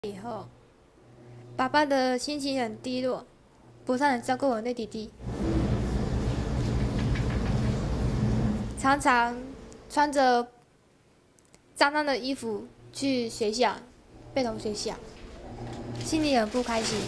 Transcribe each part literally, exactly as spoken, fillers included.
以后，爸爸的心情很低落，不太能照顾我的弟弟，常常穿着脏脏的衣服去学校，被同学笑，心里很不开心。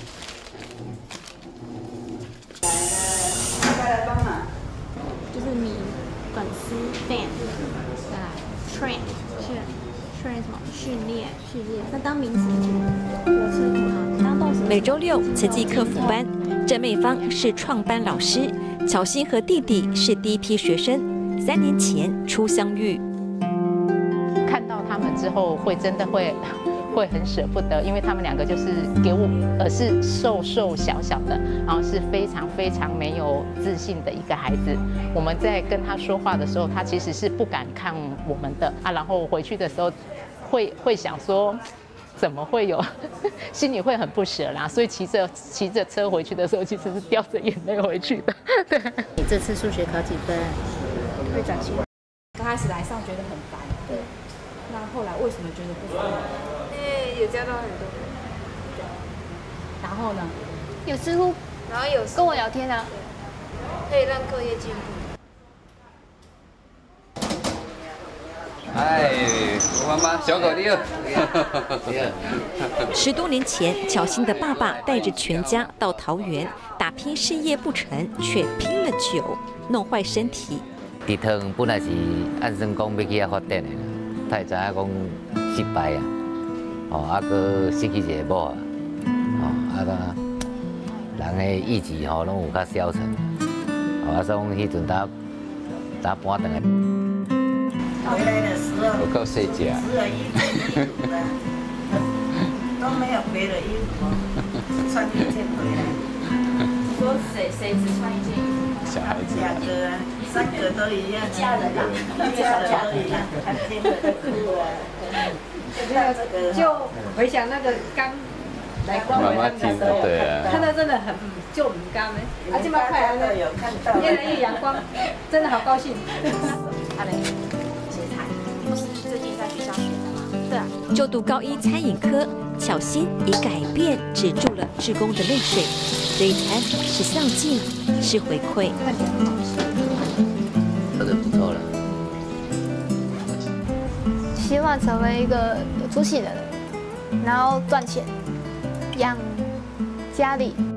来来帮忙， 就是迷粉丝 fan， 再来 train 是 train 什么训练训练，那当名词我是好当动词。 每周六慈济客服班，郑妹芳是创班老师，巧心和弟弟是第一批学生，三年前初相遇。 看到他们之后，会真的会。会很舍不得，因为他们两个就是给我，呃，是瘦瘦小小的，然后是非常非常没有自信的一个孩子。我们在跟他说话的时候，他其实是不敢看我们的啊。然后回去的时候会，会会想说，怎么会有，心里会很不舍啦。所以骑着骑着车回去的时候，其实是掉着眼泪回去的。对。 你这次数学考几分？ 会转七。刚开始来上觉得很烦，对。那后来为什么觉得不烦？ 有教到很多， 然后呢？ 有师傅， 然后有跟我聊天啊， 可以让课业进步。 哎，妈妈，小狗六。 十多年前，巧心的爸爸带着全家到桃园打拼事业不成，却拼了酒，弄坏身体。 地汤本来是按算讲要去遐发展的，他会知影讲失败啊。哦，啊，佮失去一个某啊，哦，啊，人的意志吼，拢有较消沉，哦，啊，所以讲迄阵搭搭搬转来。 回来的时候， 有够细只， 只有一件衣服啊，都没有别的衣服，穿一件回来。 说谁谁只穿一件衣服？ 小孩子。 两个啊，三个都一样，一家人啊，一家人都一样，看天的都哭啊。 就回想那个刚来光伟他们的时候，看到真的很就很刚的，啊，这么快乐，越来越阳光，真的好高兴。 他的食材不是最近在学校学的吗？对啊。 就读高一餐饮科，巧心以改变止住了志工的泪水。这一餐是上进，是回馈。 做得不错了。 希望成为一个有出息的人，然后赚钱，养家里。